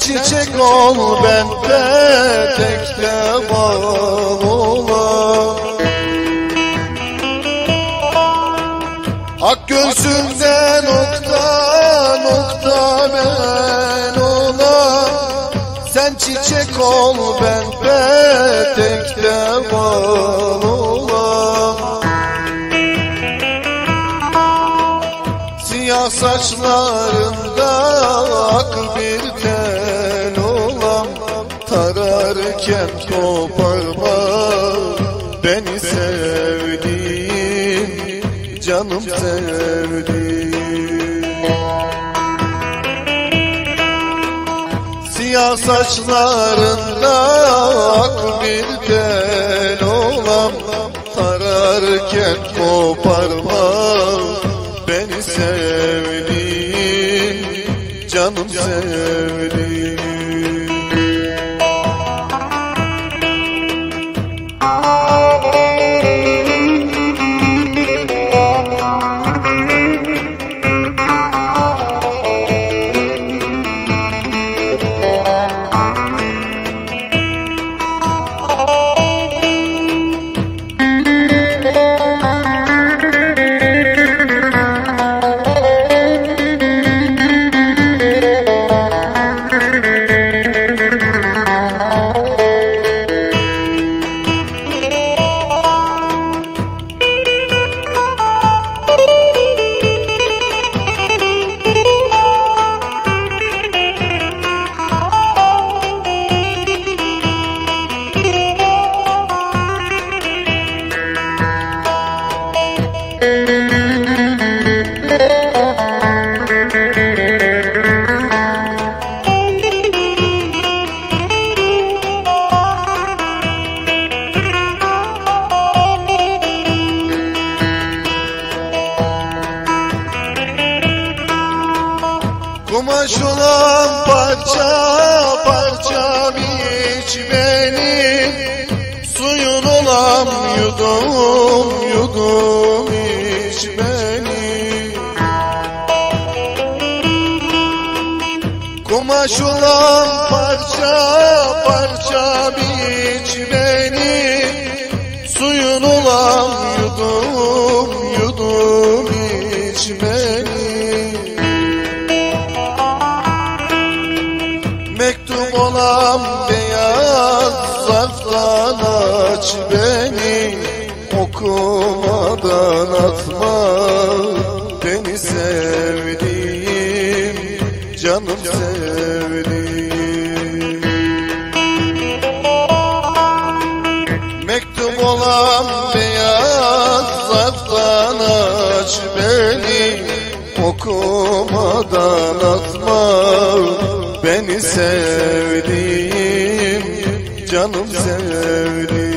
çiçek ol, ben petekte bal olam. Ak gözünde nokta nokta ben olam. Sen çiçek ol, ben petekte bal olam. Siyah saçlarında ak bir tel olam. Tararken koparma beni sevdiğim, canım sevdiğim. Siyah saçlarında ak bir tel olam. Tararken koparma beni sevdiğim, canım sevdiğim. Kumaş olan parça parça biç beni, suyun olan yudum yudum iç beni. Kumaş olan parça parça biç beni, suyun olan yudum yudum iç beni. Mektup olan beyaz zarftan aç beni, okumadan atma beni sevdiğim, canım sevdiğim. Mektup olan beyaz zarftan aç beni, okumadan atma beni sevdiğim, canım sevdiğim.